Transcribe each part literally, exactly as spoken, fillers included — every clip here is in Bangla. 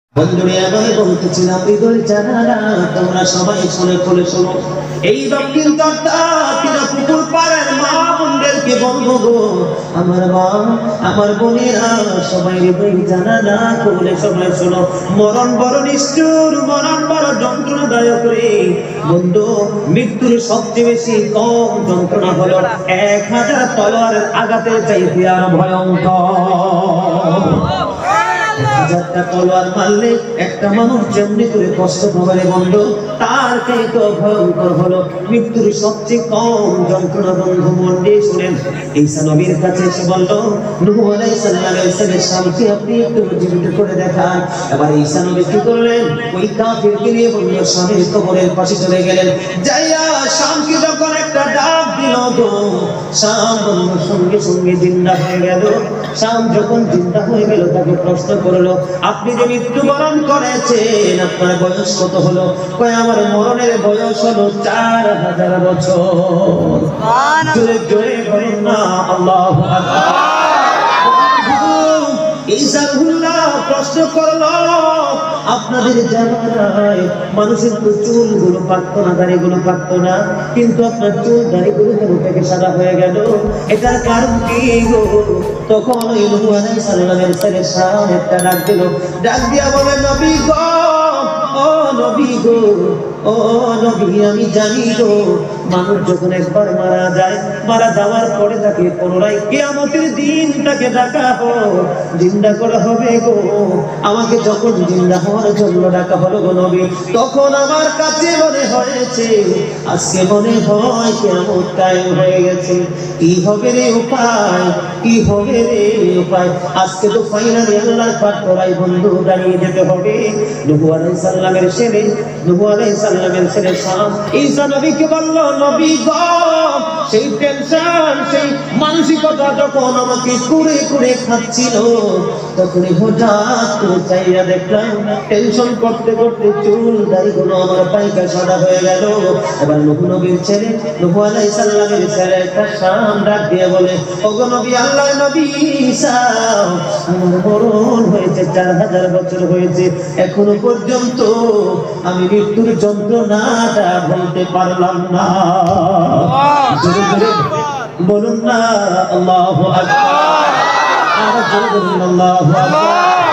বন্ধুরে আমি বলতেছিলাম হৃদয় জানালা তোমরা সবাই শুনে খুলে শোনো। এই দক্ষিণ তথা পুকুর পাড়ের মা বোনদেরকে বলবো গো, আমার মা আমার বোনেরা সবাই হৃদয় জানালা খুলে সবাই শোনো। মরণ বড় নিষ্ঠুর, মরণ বড় যন্ত্রণাদায়ক রে বন্ধু। মৃত্যুর সবচেয়ে বেশি কম যন্ত্রণা হলো এক হাজার তলোয়ারের আঘাতের চাইতে আর ভয়ঙ্কর। হাজারটা তলোয়ার মারলে একটা মানুষ যেমনি করে কষ্ট পাবে বন্ধু, তার চাইতে ভয়ঙ্কর হলো মৃত্যুর সবচেয়ে কম যন্ত্রণা। বন্ধু মন দিয়ে শুনেন, ঈসা নবীর কাছে এসে বলল, নূহ আলাইহিস সালামের ছেলে শামকে আপনি একটু জীবিত করে দেখান। এবার ঈসা নবী কি করলেন, ওই কাফিরকে নিয়ে বলল শামের কবরের পাশে চলে গেলেন। যাইয়া শামকে যখন একটা ডাক দিল গো, শাম বন্ধু সঙ্গে সঙ্গে জিন্দা হয়ে গেল। শাম যখন জিন্দা হয়ে গেল তাকে প্রশ্ন করলো, আপনি যে মৃত্যুবরণ করেছেন আপনার বয়স কত হলো? কয় আমার মরণের বয়স হলো চার হাজার বছর। জোরে জোরে বলেন না আল্লাহু আকবার। ঈসা রুহুল্লাহ প্রশ্ন করলো, আপনাদের জানায় মানুষের তো চুলগুলো পাকতো না, দাড়িগুলো পাকতো না, কিন্তু আপনার চুল দাড়িগুলো কেন থেকে সাদা হয়ে গেল? এটার কারণ কি গো? তখন ওই নূহ আলাইহিস সালামের ছেলে শাম একটা ডাক দিল, ডাক দিয়া বলে, নবী গো, ও নবী গো, ও নবী আমি জানি গো, মানুষ যখন একবার মারা যায়, মারা যাওয়ার পরে তাকে পুনরায় কিয়ামতের দিন তাকে ডাকা হয়, জিন্দা করা হবে গো। আমাকে যখন জিন্দা হওয়ার জন্য ডাকা হলো গো নবী, তখন আমার কাছে মনে হয়েছে আজকে মনে হয় কিয়ামত কায়েম হয়ে গেছে। কি হবে রে উপায়, কি হবে রে উপায়? আজকে তো ফাইনালি আল্লাহর পাক করাই বন্ধু দাঁড়িয়ে যেতে হবে। নূহ আলাইহিস সালামের ছেলে নূহ আলাইহিস সালামের ছেলে শাম ঈসা নবীকে বলল, নবী গো, সেই টেনশন সেই মানসিকতা যখন আমাকে কুড়ে কুড়ে খাচ্ছিল, তখন হঠাৎ করে চাইয়া দেখলাম টেনশন করতে করতে চুল দাড়িগুলো আমার পাইকা সাদা হয়ে গেল। এবার নূহ নবীর ছেলে নূহ আলাইহিস সালামের ছেলে একটা শাম ডাক দিয়ে বলে, ওগো নবী, আল্লাহর নবী ঈসা, আমার মরণ হয়েছে চার হাজার বছর হয়েছে, এখনো পর্যন্ত আমি মৃত্যুর যন্ত্রণাটা বলতে পারলাম না। জোরে জোরে বলুন না আল্লাহু আকবার। আর জোরে বলুন আল্লাহু আকবার।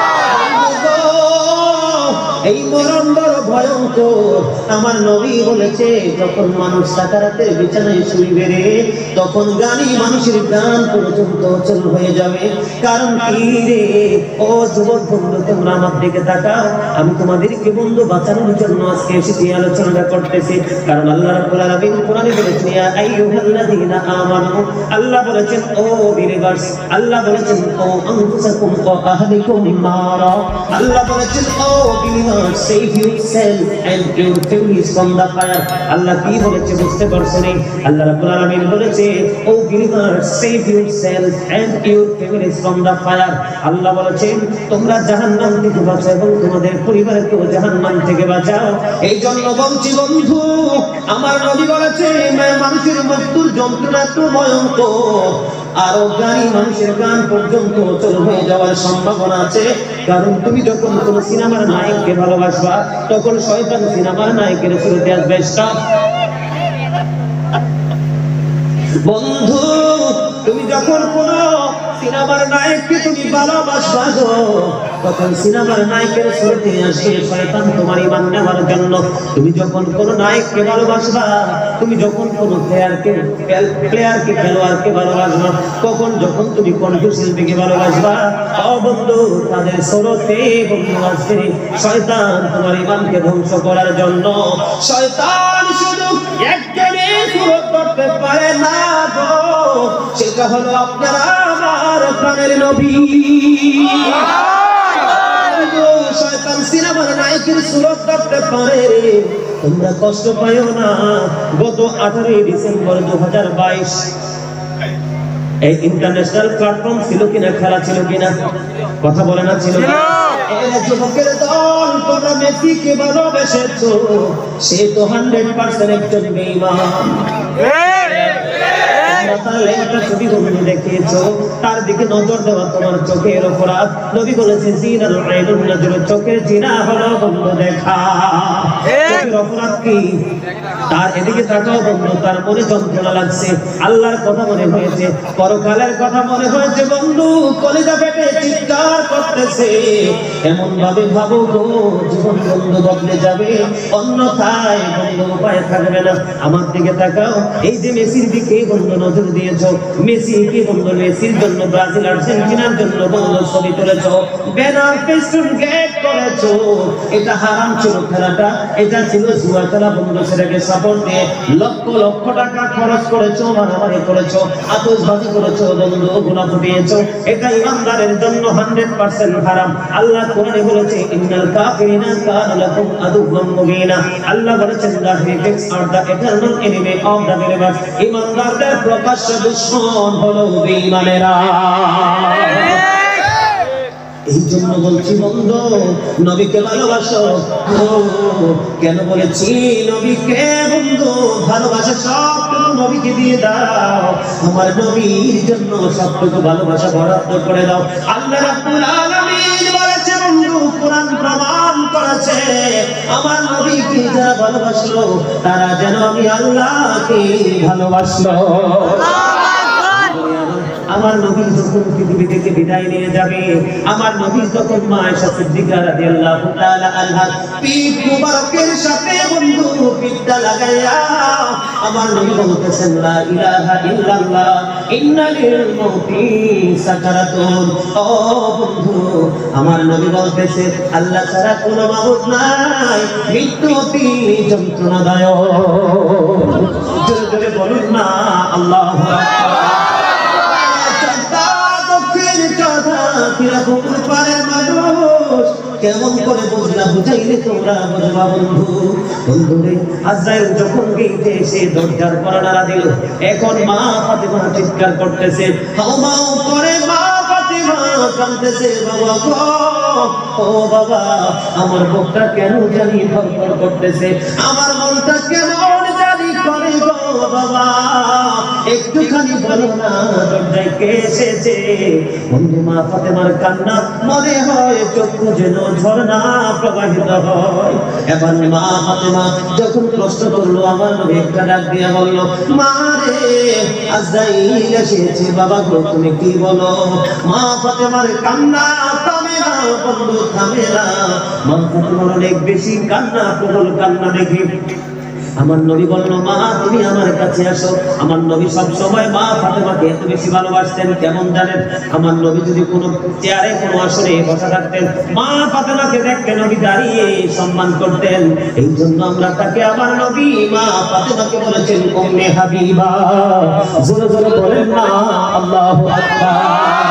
এই মরণ বড় ভয়ঙ্কর। আমার নবী বলেছে, যখন মানুষ সাকারাতের বিছানায় শুইবে রে, তখন গানি মানুষের গান পর্যন্ত অচল হয়ে যাবে। কারণ কি রে, ও যুবক বন্ধু, তোমরা আমার দিকে তাকাও, আমি তোমাদেরকে বন্ধু বাঁচানোর জন্য আজকে এসেছি, আলোচনা করতেছি। কারণ আল্লাহ রাব্বুল আলামিন কোরআনে বলেছেন, ইয়া আইয়ুহাল্লাযীনা আমানু, আল্লাহ বলেছেন ও বিলিভার্স, আল্লাহ বলেছেন ও আনফুসাকুম ওয়া আহলিকুম নারা, আল্লাহ বলেছেন ও believers, save yourself and your families from the fire। Allah কি বলেছে বুঝতে পারছেন? আল্লাহ রাব্বুল আলামিন বলেছে ও believers, save yourself and your families from the fire। Allah বলেছেন তোমরা জাহান্নাম থেকে বাঁচাও এবং তোমাদের পরিবারকে জাহান্নাম থেকে বাঁচাও। এই জন্য বলছি বন্ধু, আমার নবী বলেছে মানুষের মৃত্যুর যন্ত্রণা তো ভয়ঙ্কর, আরো গানি মানুষের গান পর্যন্ত অচল হয়ে যাওয়ার সম্ভাবনা আছে। কারণ তুমি যখন কোন সিনেমার নায়ককে ভালোবাসবা, তখন শয়তান সিনেমার নায়কের শুরুতে আসবে। বন্ধু, তুমি যখন কোন সিনেমার নায়ককে তুমি ভালোবাসবা গো, তখন সিনেমার নায়কের শুরুতে আসবে শয়তান তোমার ঈমান নেওয়ার জন্য। তুমি যখন কোন নায়ককে ভালোবাসবা, তুমি যখন কোন প্লেয়ারকে প্লেয়ারকে খেলোয়াড়কে ভালোবাসবা, কখন যখন তুমি কণ্ঠশিল্পীকে ভালোবাসবা, ও বন্ধু, তাদের শুরুতে বন্ধু আসবে শয়তান তোমার ঈমানকে ধ্বংস করার জন্য। শয়তান শুধু একজনের সুরত করতে পারে না গো, সেটা হলো আপনারা আমার প্রাণের নবী। শয়তান সিনেমার নায়কের সুরত করতে পারে। তোমরা কষ্ট পাইও না। গত আঠারোই ডিসেম্বর দু হাজার বাইশ এই ইন্টারন্যাশনাল প্ল্যাটফর্ম ছিল কিনা, খেলা ছিল কিনা, কথা বলে না ছিল? যুবকের দল, তোমরা মেসিকে ভালোবেসেছো, সে তো হান্ড্রেড পার্সেন্ট একজন বেঈমান। আল্লাহ তাআলা একটা ছবি বন্ধু দেখিয়েছো, তার দিকে নজর দেওয়া তোমার চোখের অপরাধ। নবী বলেছে জিনাল আইনুন নজর, চোখের জিনা হলো বন্ধু দেখা। চোখের অপরাধ কি? তার এদিকে তাকাও বন্ধু, তার মনে যন্ত্রণা লাগছে, আল্লাহর কথা মনে হয়েছে, পরকালের কথা মনে হয়েছে বন্ধু, কলিজা ফেটে চিৎকার করতেছে। এমন ভাবে ভাবো গো জীবন বন্ধু বদলে যাবে, অন্যথায় বন্ধু উপায় থাকবে না। আমার দিকে তাকাও, এই যে মেসির দিকে বন্ধু নজর দিয়েছো, মেসি কি বন্ধু মেসির জন্য ব্রাজিল আর্জেন্টিনার জন্য বন্ধু ছবি তুলেছো, ব্যানার ফেস্টুন গেট করেছো, এটা হারাম ছিল খেলাটা, এটা ছিল জুয়া খেলা বন্ধু, সেটাকে সাপোর্ট দিয়ে লক্ষ লক্ষ টাকা খরচ করেছো, মারামারি করেছো, আতশবাজি করেছো বন্ধু, গুনাহ ফুটিয়েছো, এটা ইমানদারের জন্য হান্ড্রেড পার্সেন্ট হারাম। আল্লাহ কোরআনে বলেছে ইন্নাল কাফিরিনা কানা লাকুম আদুওয়াম মুবিনা, আল্লাহ বলেছেন the heretics are the eternal enemy of the believers, ইমানদারদের প্রকাশ্য দুশমন হলো বেঈমানেরা। এই জন্য বলছি বন্ধু নবীকে ভালোবাসো। কেন বলেছি নবীকে বন্ধু ভালোবাসা, সবটুকু নবীকে দিয়ে দাও, আমার নবীর জন্য সবটুকু ভালোবাসা বরাদ্দ করে দাও। আল্লাহ রাব্বুল আলামিন বলেছে বন্ধু, কোরআন প্রমাণ করেছে আমার নবীকে যারা ভালোবাসলো তারা যেন আমি আল্লাহকে ভালোবাসলো। আমার নবী যখন পৃথিবী থেকে বিদায় নিয়ে যাবে, আমার নবী তখন মা আয়েশা সিদ্দিকা রাদিয়াল্লাহু তাআলা আনহা পিঠ মুবারকের সাথে বন্ধু পিঠটা লাগাইয়া আমার নবী বলতেছেন লা ইলাহা ইল্লাল্লাহ ইন্না লিল মাউতি সাকারাতুন। ও বন্ধু, আমার নবী বলতেছে আল্লাহ ছাড়া কোনো মাবুদ নাই, মৃত্যু অতি যন্ত্রণাদায়ক। জোরে জোরে বলুন না আল্লাহু আকবার। কেমন করে বুঝলা, বুঝাইলে তোমরা বুঝবা বন্ধু। বন্ধুরে আজরাইল যখন গেইতে এসে দরজার পর্দা দিল, এখন মা ফাতেমা চিৎকার করতেছে, হাউমাউ করে মা ফাতেমা কাঁদতেছে, বাবা গো ও বাবা, আমার বুকটা কেন জানি ধরপড় করতেছে, আমার মনটা কেন জানি করে গো বাবা, একটুখানি বলো না দরজায় কে এসেছে। বন্ধু মা ফাতেমার কান্না মনে হয় চক্ষু যেন ঝর্ণা প্রবাহিত হয়। এবার মা ফাতেমা যখন প্রশ্ন করলো, আমার নবী একটা ডাক দিয়ে বলল, মা রে আজরাইল এসেছে, বাবা গো তুমি কি বলো। মা ফাতেমার কান্না থামে না বন্ধু, থামে না। মা ফাতেমার অনেক বেশি কান্না, প্রবল কান্না দেখে আমার নবী বলল, মা তুমি আমার কাছে আসো। আমার নবী সব সময় মা ফাতেমাকে এত বেশি ভালোবাসতেন, কেমন জানেন? আমার নবী যদি কোনো চেয়ারে কোনো আসনে বসা থাকতেন, মা ফাতেমাকে দেখতে নবী দাঁড়িয়ে সম্মান করতেন। এই জন্য আমরা তাকে আমার নবী মা ফাতেমাকে বলেছেন উম্মে হাবিবা। জোরে জোরে বলেন না আল্লাহু আকবার।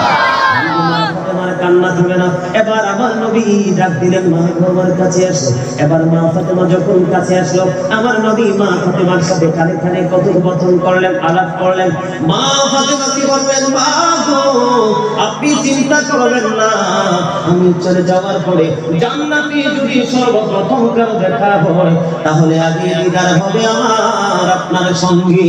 কান্না থামে না। এবার আমার নবী ডাক দিলেন, মা আমার কাছে আসো। এবার মা ফাতেমা যখন কাছে আসলো, আমার নবী মা ফাতেমার সাথে কানে কানে কথোপকথন করলেন, আলাপ করলেন। মা ফাতেমা কি বলবেন, মা গো আপনি চিন্তা করবেন না, আমি চলে যাওয়ার পরে জান্নাতে যদি সর্বপ্রথম কারো দেখা হয়, তাহলে আগে দিদার হবে আমার আপনার সঙ্গে।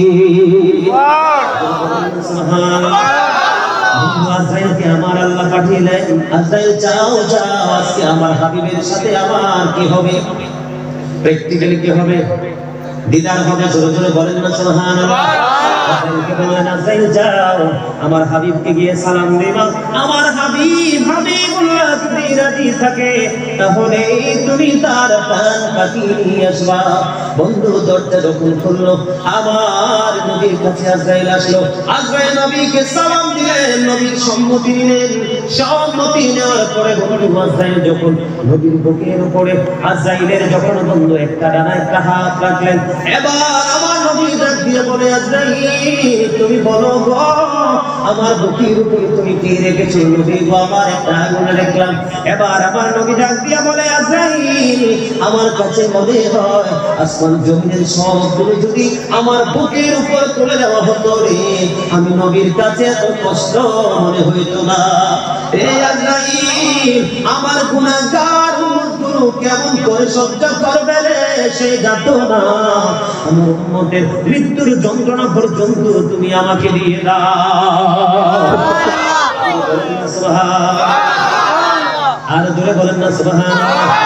সুবহানাল্লাহ। আজরাইলকে আমার আল্লাহ পাঠিয়েলেন, আজরাইল যাও যাও, আজকে আমার হাবিবের সাথে আমার কি হবে, প্র্যাকটিক্যালি কি হবে, দিদার হবে। জোরে জোরে বলেন না সুবহানাল্লাহ। আজরাইলকে বললেন, আজরাইল যাও আমার হাবিবকে গিয়ে সালাম দিবা। আমার হাবিব হাবিবুল্লাহ যদি রাজি থাকে তাহলে তুমি তার প্রাণ পাখি নিয়ে আসবা। বন্ধু দরজা যখন খুললো, আমার নবীর কাছে আজরাইল আসলো। আজরাইল নবীকে সালাম দিলেন, নবীর সম্মতি নিলেন। সম্মতি নেওয়ার পরে বন্ধু আজরাইল যখন নবীর বুকের উপরে আজরাইলের যখন বন্ধু একটা ডানা একটা হাত রাখলেন, এবার আমার নবী ডাক দিয়ে বলে, আজরাইল তুমি বলো গো আমার বুকের উপরে তুমি কি রেখেছো। নবী গো আমার একটা আগুন দেখলাম। এবার আমার নবী ডাক দিয়ে বলে, আজরাইল আমার কাছে মনে হয় আসমান জমিনের সবগুলো যদি আমার বুকের উপর তুলে দেওয়া হতো রে, আমি নবীর কাছে এত কষ্ট মনে হইতো না। এই আজরাইল আমার গুনাহগার উম্মতগুলো কেমন করে সহ্য করবে রে সেই যাতনা, আমার উম্মতের মৃত্যুর যন্ত্রণা পর্যন্ত তুমি আমাকে দিয়ে দাও। আর জোরে বলেন না সুবহানাল্লাহ।